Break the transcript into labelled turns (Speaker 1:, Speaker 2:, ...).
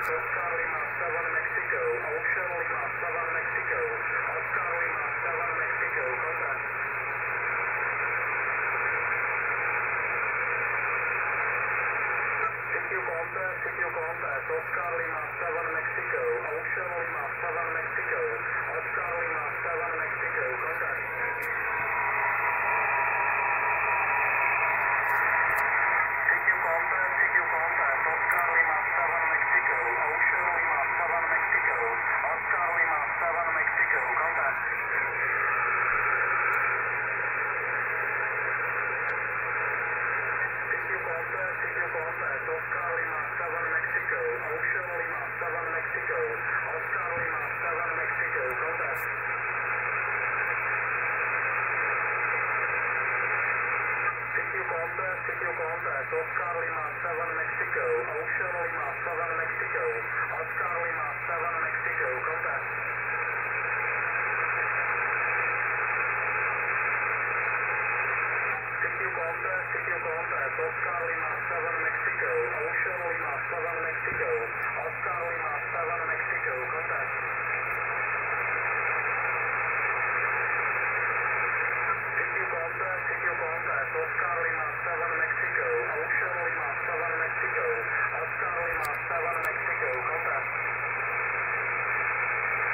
Speaker 1: Oscar Lima 7 Mexico, Ocean Lima 7 Mexico, Oscar Lima 7 Mexico, contact. CQ contact, Oscar Lima 7 Mexico, Ocean Lima 7 Mexico, Oscar Lima 7 Mexico, contact. CQ contact, Oscar Lima 7 Mexico, Ocean Lima 7 Mexico, Oscar Lima 7 Mexico, contact. CQ contact, Oscar Lima 7 Mexico, Ocean Lima 7 Mexico, Oscar Lima 7 Mexico, contact. CQ contact, Oscar Lima 7 Mexico, Ocean Lima 7 Mexico, Oscar Lima 7 Mexico, contact. CQ contact, Oscar Lima 7